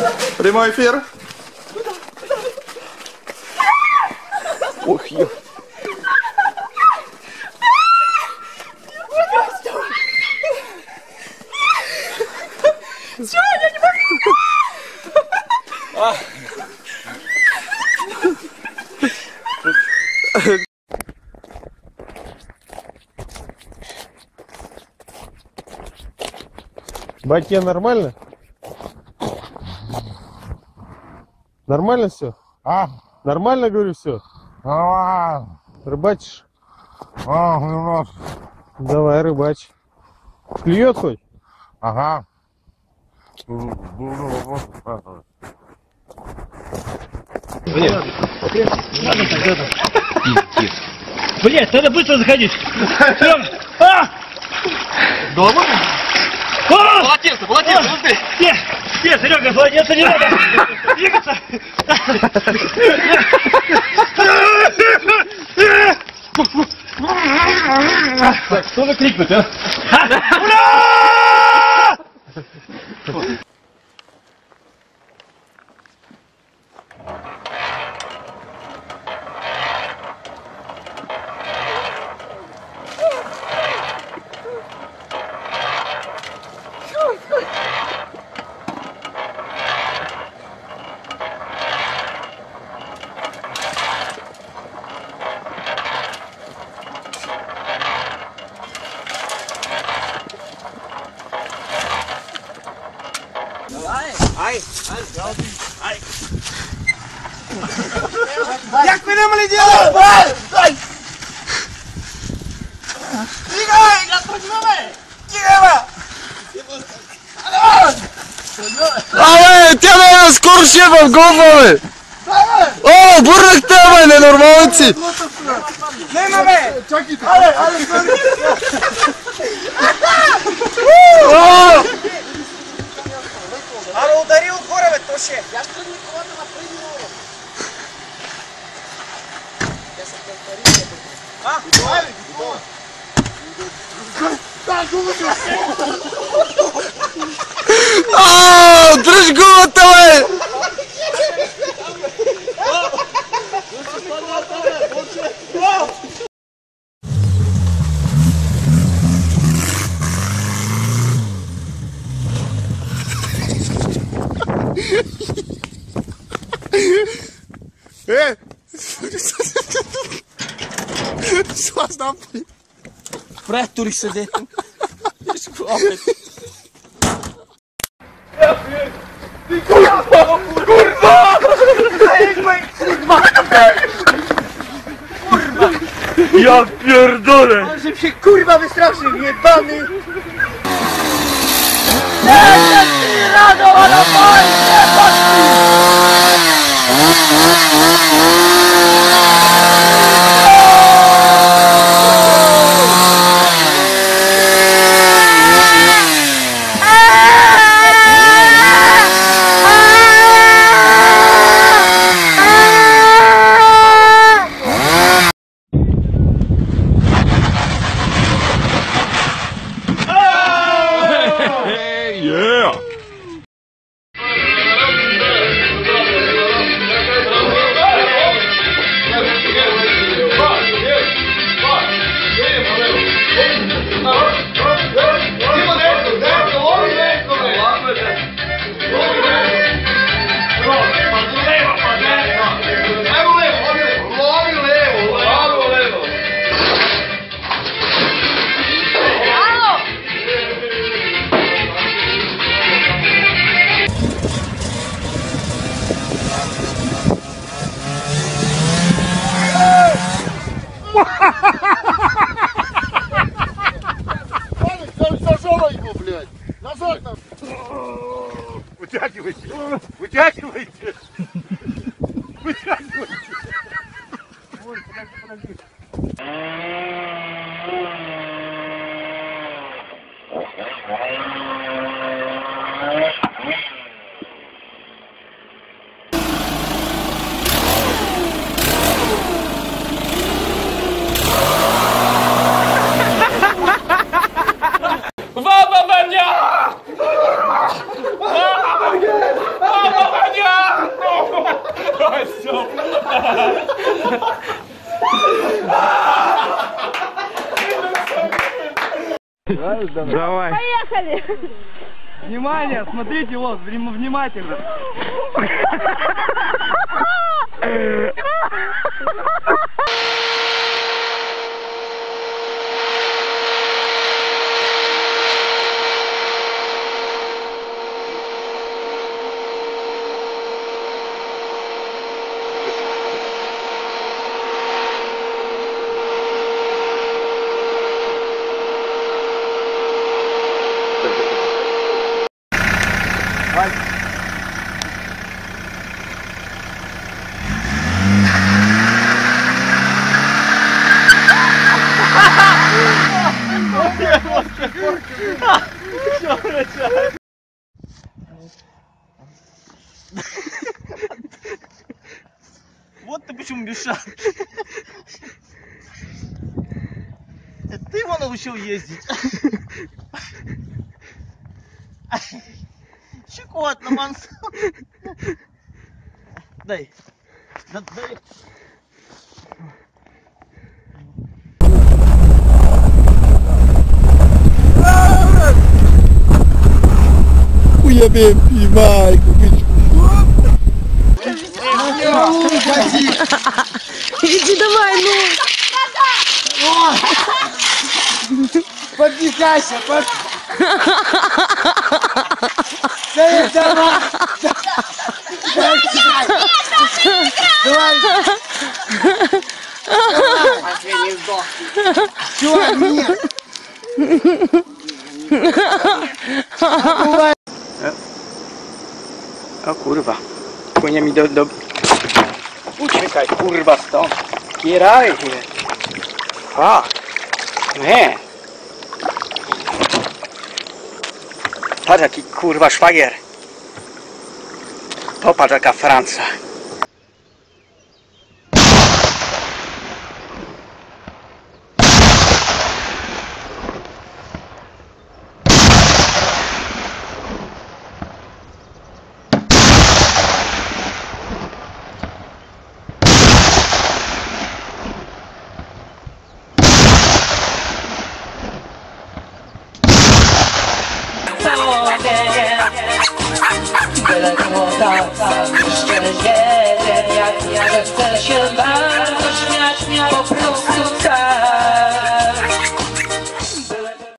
Прямой эфир. Ох, ё. Чё, я не могу! Батя, нормально? Нормально все? А? Нормально, говорю, все? Нормально. Рыбачишь? А, немножко. Давай, рыбачь. Клюет хоть? Ага. Блять, надо быстро заходить. Дома? Полотенце, быстрее. Нет, Серега, полотенце не надо. Двигаться. Так, что вы крикнуть, а? Ура! Як ви не мали делать? Дай! Тигай! Я поднимай! Тигай! Але, тебе з куршевом голови! О, бурник тебе, ненормальці! Нема бе! Чакайте! Але, але ударил горе, тоше! Я ще нікого не напрямую! Я се конферирам. А? Айде, какво? Ааа, дръж гумата, бе! Слаз напой. Претори се детем. Опет. Я pierdolę! Ale żebym się kurwa wystraszył, jebany! Зажала его, блядь! Назад нам! Вытягивайте! Вытягивайте! Вытягивайте! Ой, подожди. Баба меня! Давай. Поехали! Внимание, смотрите, вот, внимательно. Вот ты почему мешал. Это ты его научил ездить. Щекотно, Мансу. Дай. Дай. Хуя бебки, май, Иди давай, ну! Подвигайся, давай! Чего? Нет! O kurwa, płynie mi do... Uciekaj kurwa stąd. Kieraj się. Fuck. Nie. Patrz jaki kurwa szwagier. Popatrz jaka Francja. Byle głota, szczerze, jak chcę się bawić, po prostu tak.